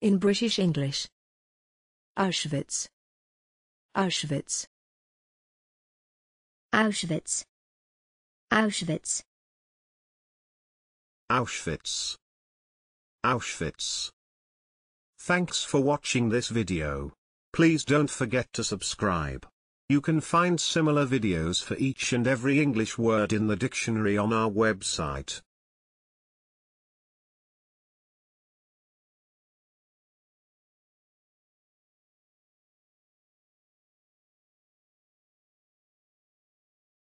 In British English. Auschwitz. Auschwitz. Auschwitz. Auschwitz. Auschwitz. Auschwitz. Thanks for watching this video. Please don't forget to subscribe. You can find similar videos for each and every English word in the dictionary on our website.